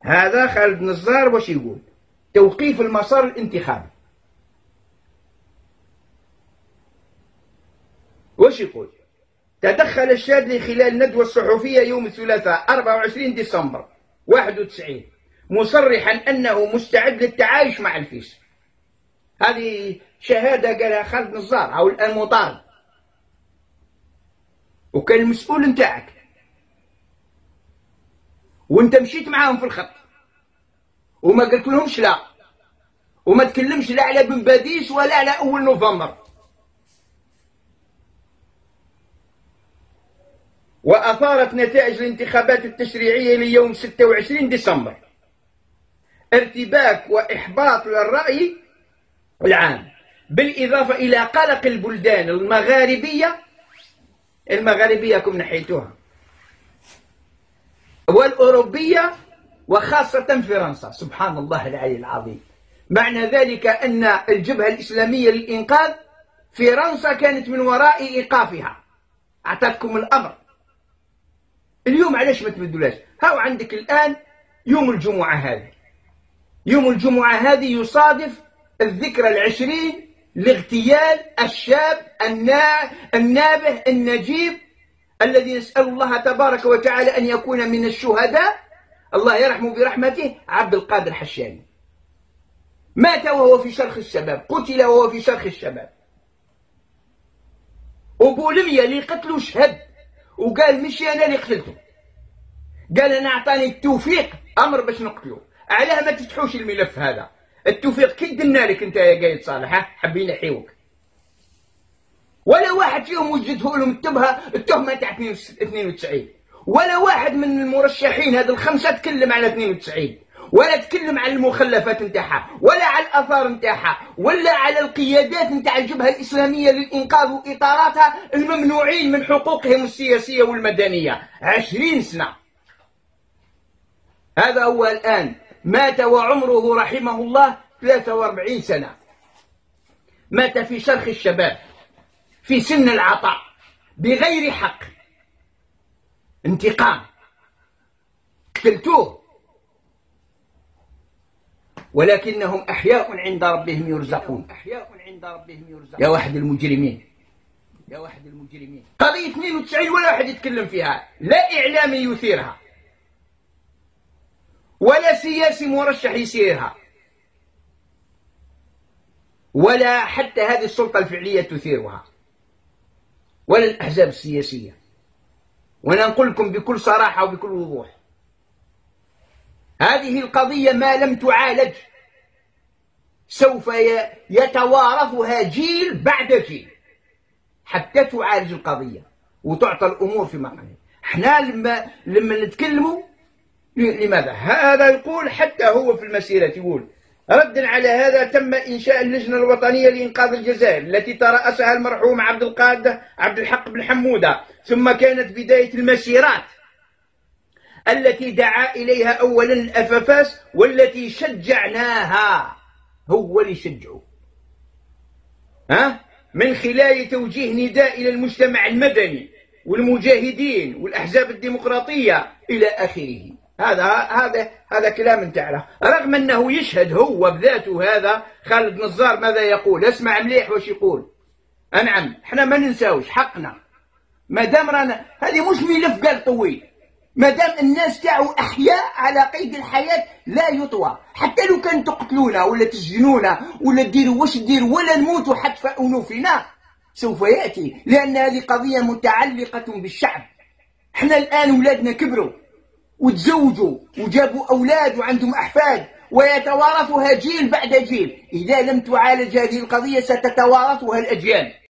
هذا خالد نزار واش يقول؟ توقيف المسار الانتخابي. واش يقول؟ تدخل الشاذلي خلال الندوة الصحفية يوم الثلاثاء 24 ديسمبر 91 مصرحا أنه مستعد للتعايش مع الفيس. هذه شهادة قالها خالد نزار أو الآن مطالب، وكان المسؤول نتاعك وانت مشيت معاهم في الخط وما قلت لهمش لا، وما تكلمش لا على بن باديس ولا على أول نوفمبر. وأثارت نتائج الانتخابات التشريعية ليوم 26 ديسمبر ارتباك وإحباط للرأي العام، بالإضافة إلى قلق البلدان المغاربية كم نحيتوها والأوروبية وخاصة فرنسا. سبحان الله العلي العظيم. معنى ذلك أن الجبهة الإسلامية للإنقاذ فرنسا كانت من وراء إيقافها. أعطتكم الأمر. اليوم علاش ما تبدولاش؟ هاو عندك الآن يوم الجمعة هذه، يوم الجمعة هذه يصادف الذكرى العشرين لاغتيال الشاب النابه النجيب الذي نسأل الله تبارك وتعالى أن يكون من الشهداء، الله يرحمه برحمته، عبد القادر حشاني. مات وهو في شرخ الشباب، قتل وهو في شرخ الشباب. وبولميا اللي قتلوا شهد وقال مش أنا اللي قتلته، قال أنا أعطاني التوفيق أمر باش نقتله. علاه ما تفتحوش الملف هذا؟ التوفيق كي درنا لك أنت يا قايد صالح؟ حابين يحيوك. ولا واحد فيهم وجده لهم التهمة تاع 92، ولا واحد من المرشحين هذا الخمسة تكلم على 92، ولا تكلم على المخلفات نتاعها، ولا على الآثار نتاعها، ولا على القيادات نتاع الجبهة الإسلامية للإنقاذ وإطاراتها الممنوعين من حقوقهم السياسية والمدنية 20 سنة. هذا هو الآن مات وعمره رحمه الله 43 سنة، مات في شرخ الشباب في سن العطاء بغير حق. انتقام، قتلتوه، ولكنهم أحياء عند ربهم يرزقون. يا واحد المجرمين، يا واحد المجرمين. قضية 92 ولا واحد يتكلم فيها، لا إعلامي يثيرها ولا سياسي مرشح يسيرها، ولا حتى هذه السلطة الفعلية تثيرها، ولا الأحزاب السياسية. وأنا نقول لكم بكل صراحة وبكل وضوح، هذه القضية ما لم تعالج سوف يتوارثها جيل بعد جيل حتى تعالج القضية وتعطى الأمور في مكانها. احنا لما نتكلموا لماذا؟ هذا يقول حتى هو في المسيرة يقول ردا على هذا تم إنشاء اللجنة الوطنية لإنقاذ الجزائر التي ترأسها المرحوم عبد الحق بن حمودة، ثم كانت بداية المسيرات التي دعا إليها أولا الأفافاس والتي شجعناها. هو اللي شجعوا من خلال توجيه نداء إلى المجتمع المدني والمجاهدين والأحزاب الديمقراطية إلى آخره. هذا كلام نتاعنا، رغم أنه يشهد هو بذاته. هذا خالد نزار ماذا يقول؟ اسمع مليح واش يقول. نعم، احنا ما ننساوش حقنا، ما دام رانا هذه مش ملف قال طويل، ما دام الناس تاعو أحياء على قيد الحياة لا يطوى. حتى لو كان تقتلونا ولا تسجنونا ولا تديروا واش تديروا ولا نموتوا حتى أنوفنا سوف يأتي، لأن هذه قضية متعلقة بالشعب. احنا الآن ولادنا كبروا وتزوجوا وجابوا أولاد وعندهم أحفاد ويتوارثها جيل بعد جيل. إذا لم تعالج هذه القضية ستتوارثها الأجيال.